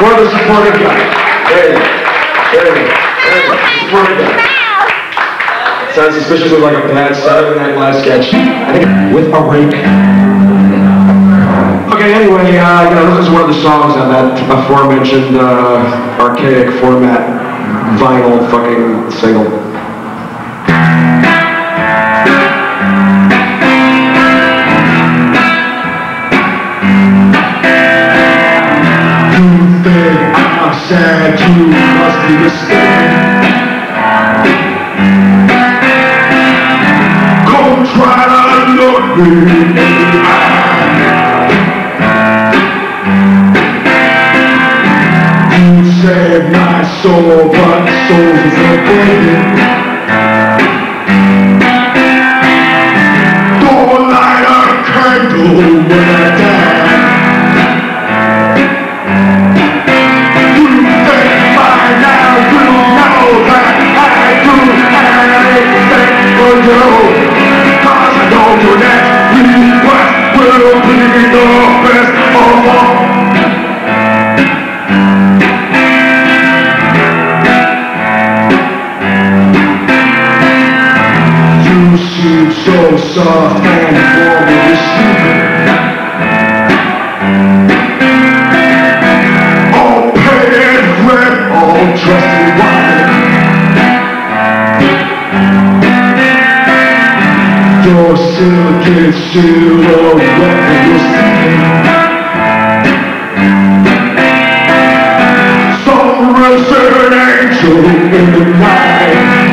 For the supporting guy. There you go. Supporting guy. Sounds suspiciously like a bad Saturday Night Live sketch. I think with a rake. Okay, anyway, this is one of the songs on that aforementioned archaic format vinyl fucking single. You think I'm sad, you must be mistaken. Go try to look me in the eye. Save my soul, but souls are breaking. Don't light a candle when I die. You think by now you know that I do anything for you. Cause I know your next request will be the best of all. So soft and warm when you're sleeping. All painted red, all dressed in white. Your silken silhouette when you're sleeping. Some resident angel in the night.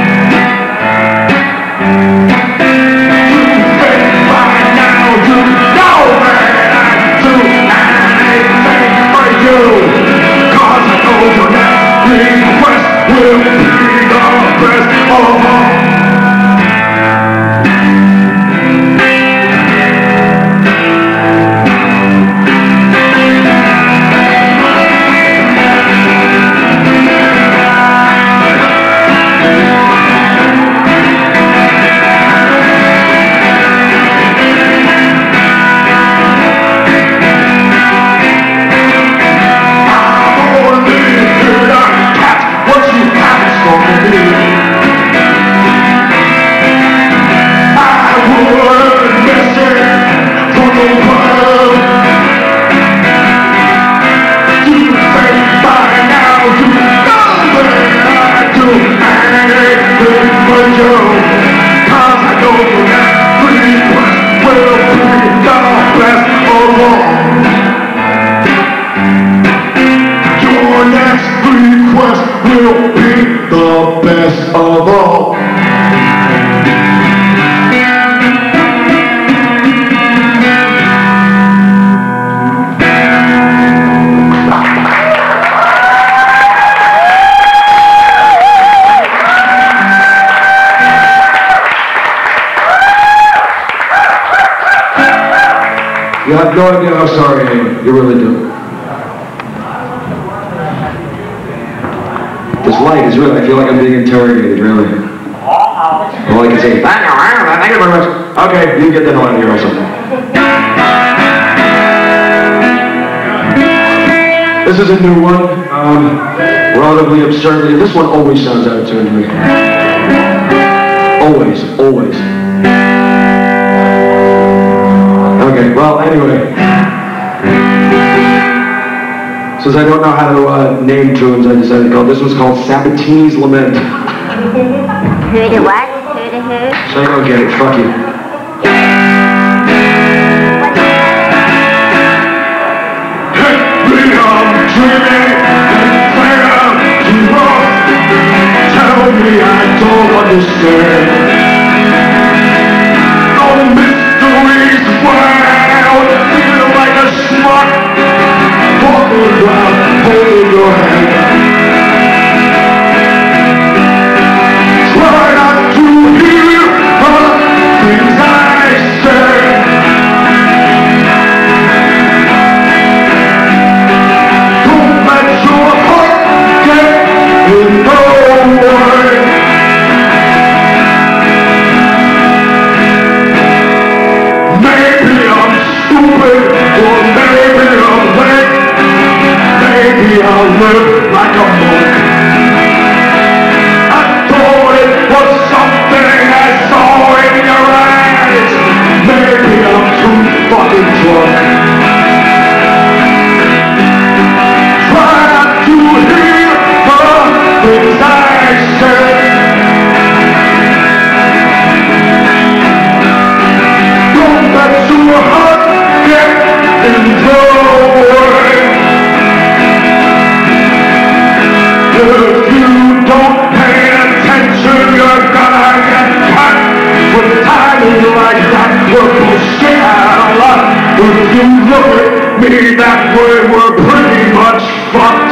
Will be the best of all. You have no idea how sorry I am. You really do. This light is really, I feel like I'm being interrogated, really. All I can say is, thank you very much. Okay, you can get the hell out of here or something. This is a new one, relatively absurdly. This one always sounds out of tune to me. Always, always. Okay, well, anyway. Since I don't know how to name tunes, I decided to call this one's called Sabatini's Lament. Who to what? Who to who? So you don't get it, fuck you. Lately I'm dreaming and playing too rough. Tell me I don't understand. No mysteries wild, feel like a schmuck. Walking around, holding your hand. Try not to hear her. live like a monk. I thought it was something I saw in your eyes. Maybe I'm too fucking drunk. Try not to hear the things I said. Don't let your heart get in the way. If you don't pay attention, you're gonna get cut with timing like that. We're bullshit out a lot. If you look at me that way, we're pretty much fucked.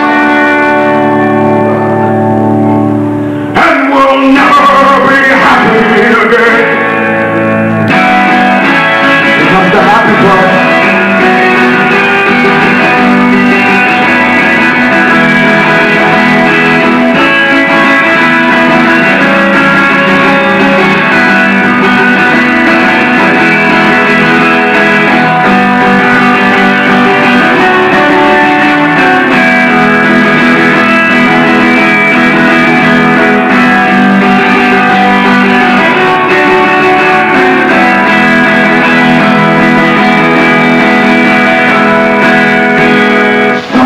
And we'll never be happy again. That's the happy part.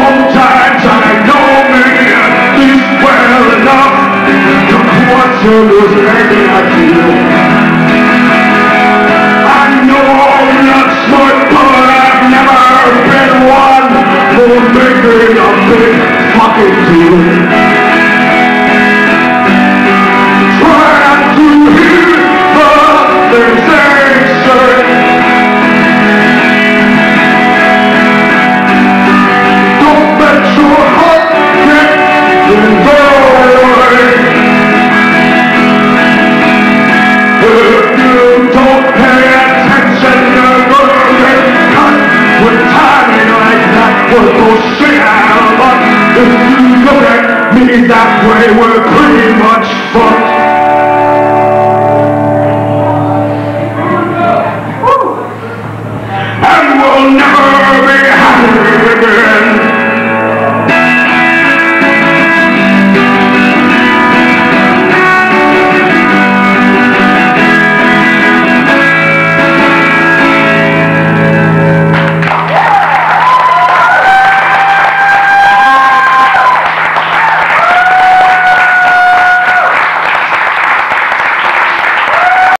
Sometimes I know me at least well enough to question